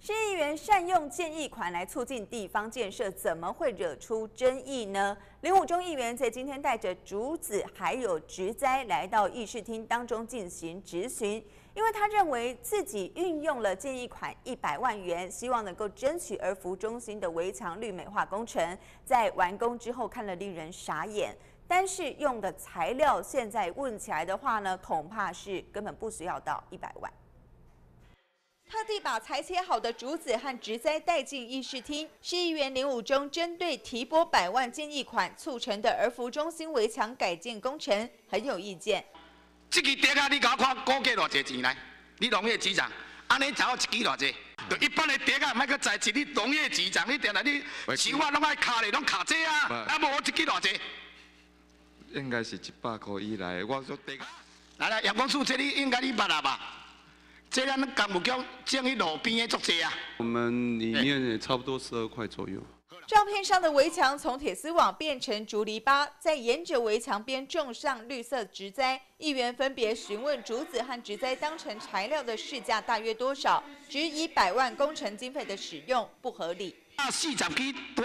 市议员善用建议款来促进地方建设，怎么会惹出争议呢？林武忠议员在今天带着竹子还有植栽来到议事厅当中进行质询，因为他认为自己运用了建议款100万元，希望能够争取儿福中心的围墙绿美化工程，在完工之后看了令人傻眼。但是用的材料现在问起来的话呢，恐怕是根本不需要到100万。 特地把裁切好的竹子和植栽带进议事厅。市议员林武忠针对提拨100万建议款促成的儿福中心围墙改建工程很有意见。 这支竹啊，你甲我看估计偌济钱来？你农业局长，安尼炒一支偌济？就一般的竹啊，莫去在一你农业局长，你定来你手法拢爱卡咧，拢卡这啊，啊无一支偌济？ 应该是100块以内。我说竹。 来，阳光树这里应该你捌啦吧？ 这咱干部局种去路边的足多啊。 我们里面也差不多12块左右。 照片上的围墙从铁丝网变成竹篱笆，再沿着围墙边种上绿色植栽。议员分别询问竹子和植栽当成材料的市价大约多少，只以100万工程经费的使用不合理。 40基多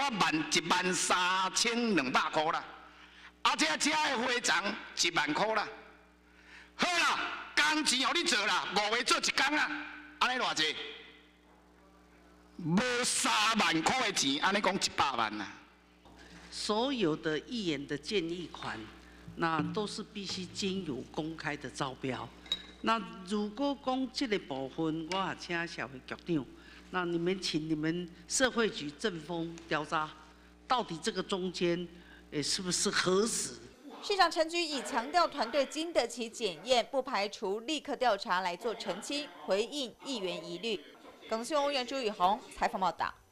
13200块啦，这的花墙1万块啦。好啦。 工钱互你做啦，5个做1工啊，安尼偌济？无3万块的钱，安尼讲100万啊。 所有的议员的建议款，那都是必须经由公开的招标。那如果讲这个部分，我也请社会局长，那你们请你们社会局政风调查，到底这个中间，是不是核实？ 市长陈菊以强调团队经得起检验，不排除立刻调查来做澄清，回应议员疑虑。更新委员朱宇宏采访报道。